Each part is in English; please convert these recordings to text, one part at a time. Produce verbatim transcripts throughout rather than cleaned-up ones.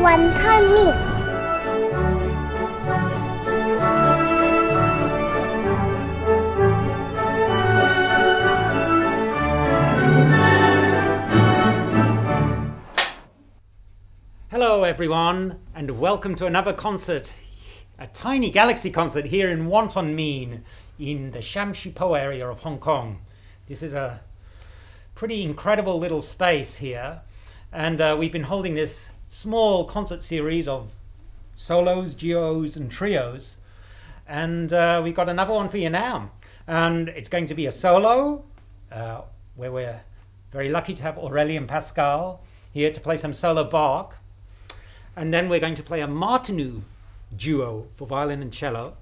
Wonton Mix. Hello everyone, and welcome to another concert, a tiny galaxy concert here in Wonton Min in the Sham Shui Po area of Hong Kong. This is a pretty incredible little space here, and uh, we've been holding this small concert series of solos, duos and trios, and uh, we've got another one for you now, and it's going to be a solo uh, where we're very lucky to have Aurélie and Pascal here to play some solo Bach. And then we're going to play a Martinů duo for violin and cello.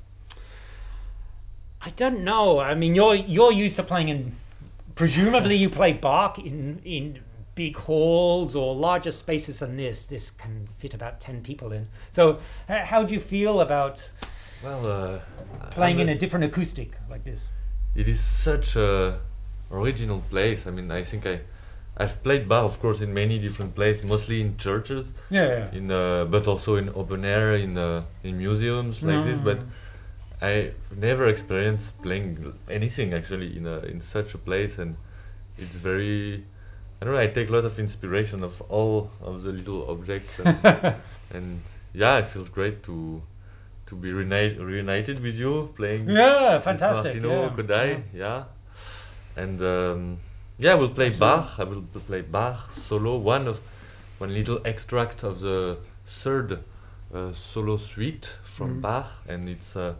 I don't know. I mean, you're you're used to playing in, presumably you play Bach in in big halls or larger spaces than this. This can fit about ten people in. So, h- how do you feel about well uh, playing I'm in a, a different acoustic like this? It is such a original place. I mean, I think I. I've played Bach, of course, in many different places, mostly in churches, Yeah, yeah. in uh, but also in open air, in uh, in museums like Mm. this. But I never experienced playing anything actually in a, in such a place, and it's very. I don't know. I take a lot of inspiration of all of the little objects, and, and yeah, it feels great to to be reuni- reunited with you playing. Yeah, this fantastic. Martinů, Yeah. Kodai, yeah, and. Um, Yeah, we'll play Absolutely. Bach. I will p- play Bach solo. One of one little extract of the third uh, solo suite from Mm. Bach, and it's. Uh,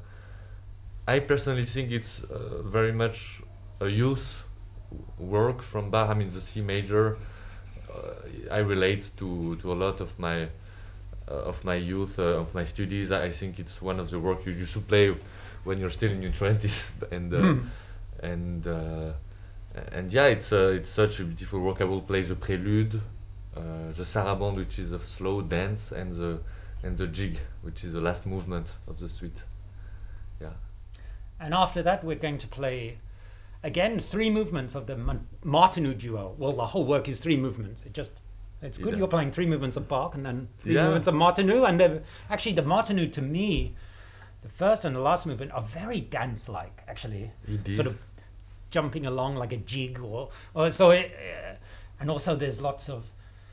I personally think it's uh, very much a youth w- work from Bach. I mean, the C major. Uh, I relate to to a lot of my uh, of my youth uh, of my studies. I, I think it's one of the work you, you should play when you're still in your twenties, and uh, Mm. and. Uh, And yeah, it's uh, it's such a beautiful work. I will play the prelude, uh, the sarabande, which is a slow dance, and the and the jig, which is the last movement of the suite. Yeah. And after that, we're going to play again three movements of the Ma- Martinů duo. Well, the whole work is three movements. It just it's good. Yeah. You're playing three movements of Bach and then three Yeah. movements of Martinů. And the, actually, the Martinů to me, the first and the last movement are very dance-like. Actually, It is. sort of jumping along like a jig, or or so. It, uh, and also, there's lots of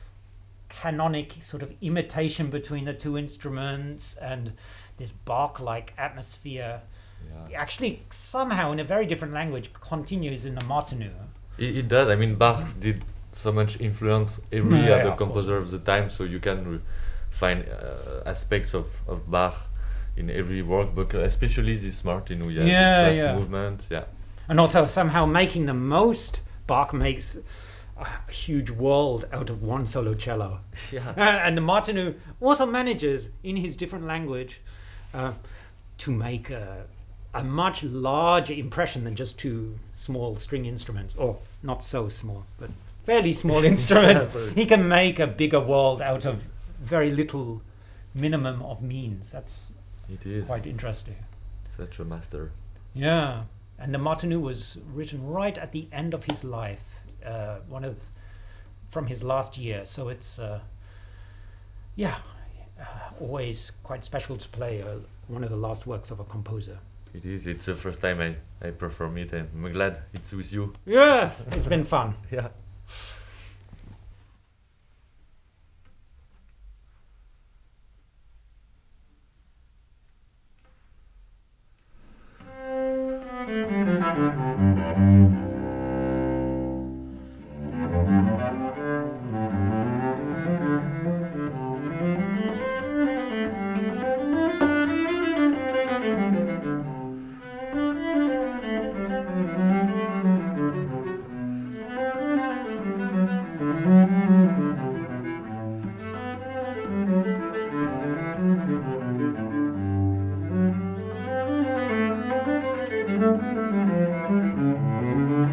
canonic sort of imitation between the two instruments, and this Bach-like atmosphere. Yeah. Actually, somehow in a very different language, continues in the Martinů. It, it does. I mean, Bach did so much influence every Yeah, yeah, other of composer of the time, so you can re- find uh, aspects of, of Bach in every work, but uh, especially this Martinů, yeah, Yeah, this last yeah. movement, yeah. And also somehow making the most. Bach makes a huge world out of one solo cello. Yeah. Uh, and the Martinů also manages, in his different language, uh, to make a, a much larger impression than just two small string instruments, or not so small, but fairly small instruments. but- He can make a bigger world out of very little minimum of means. That's It is quite interesting. such a master. Yeah, and the Martinů was written right at the end of his life, uh, one of from his last year. So it's uh, yeah, uh, always quite special to play uh, one of the last works of a composer. It is. It's the first time I, I perform it, and I'm glad it's with you. Yes, it's been fun. Yeah. Thank you.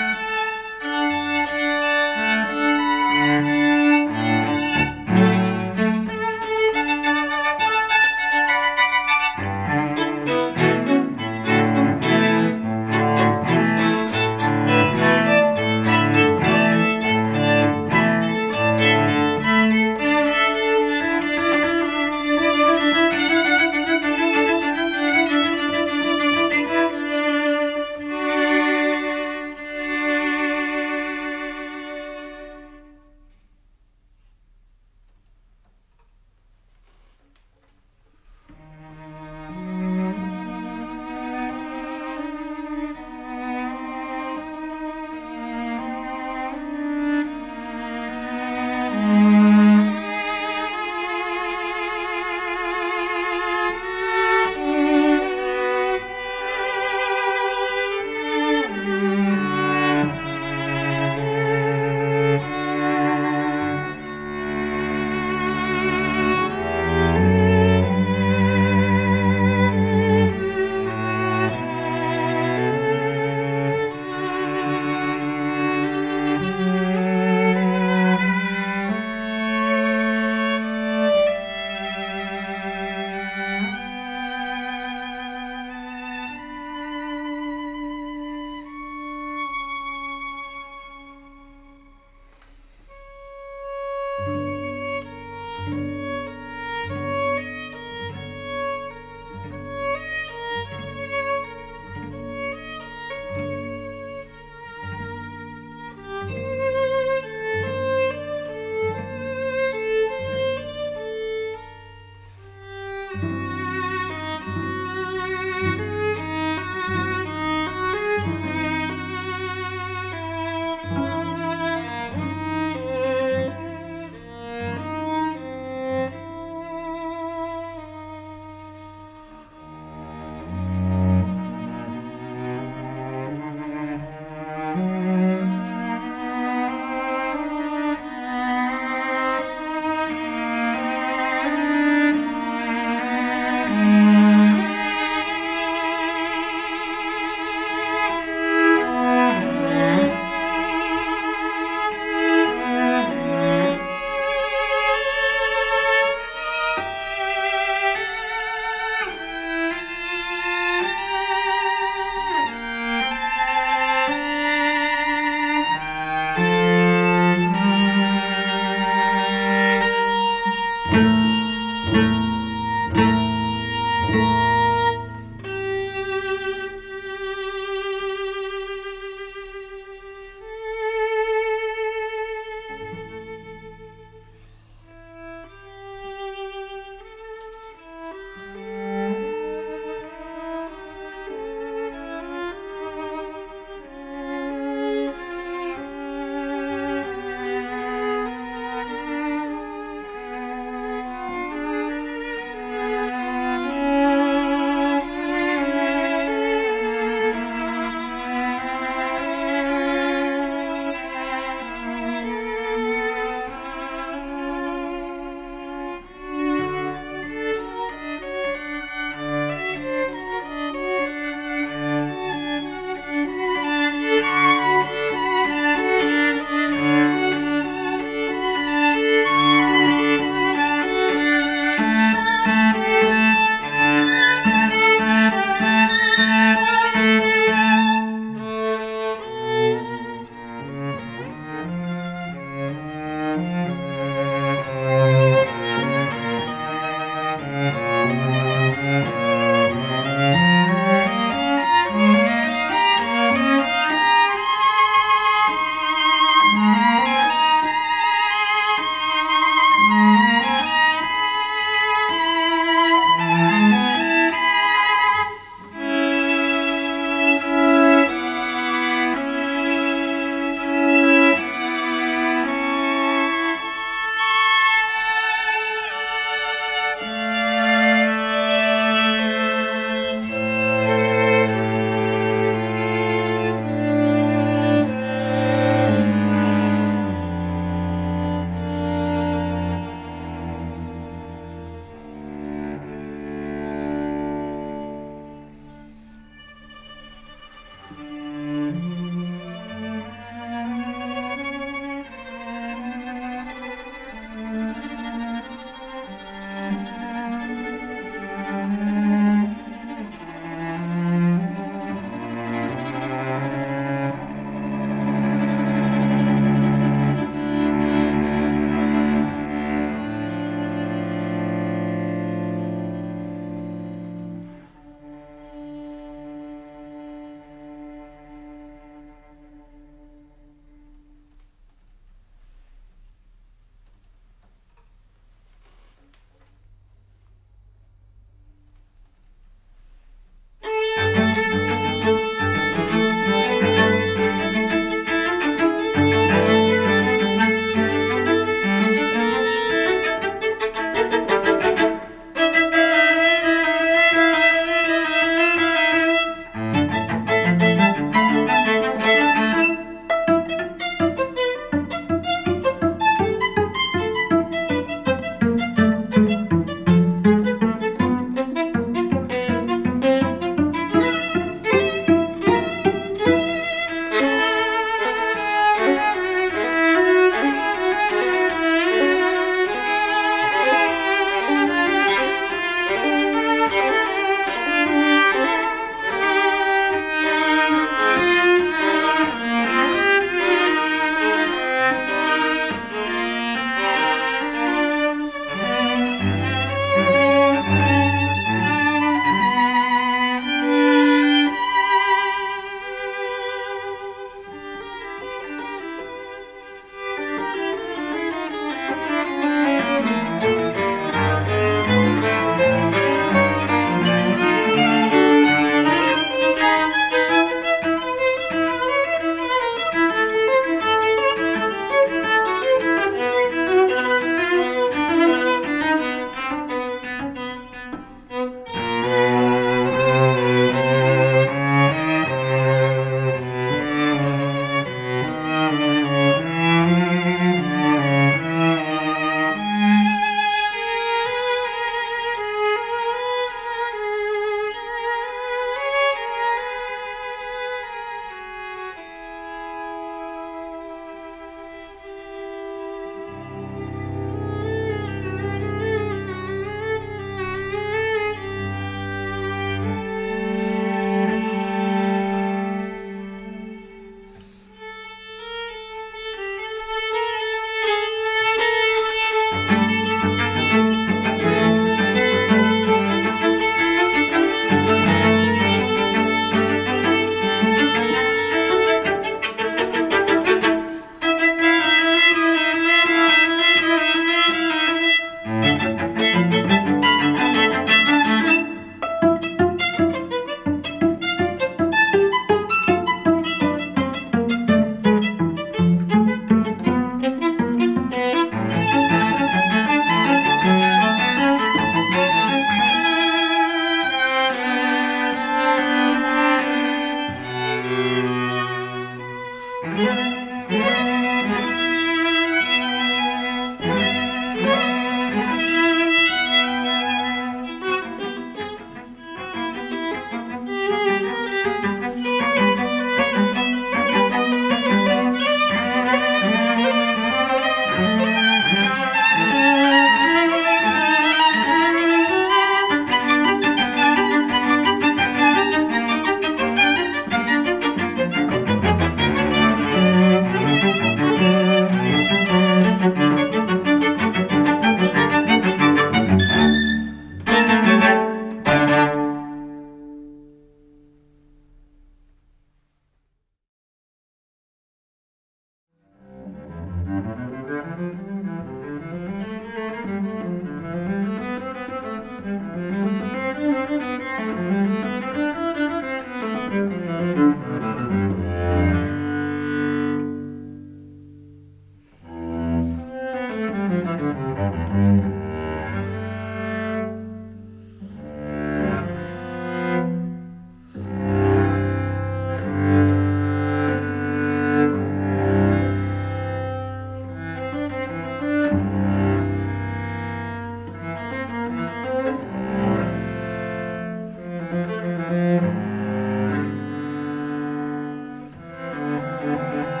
Thank you.